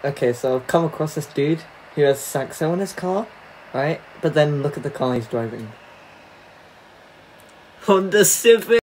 Okay, so I've come across this dude who has Saxo in his car, right? But then look at the car he's driving. Honda Civic!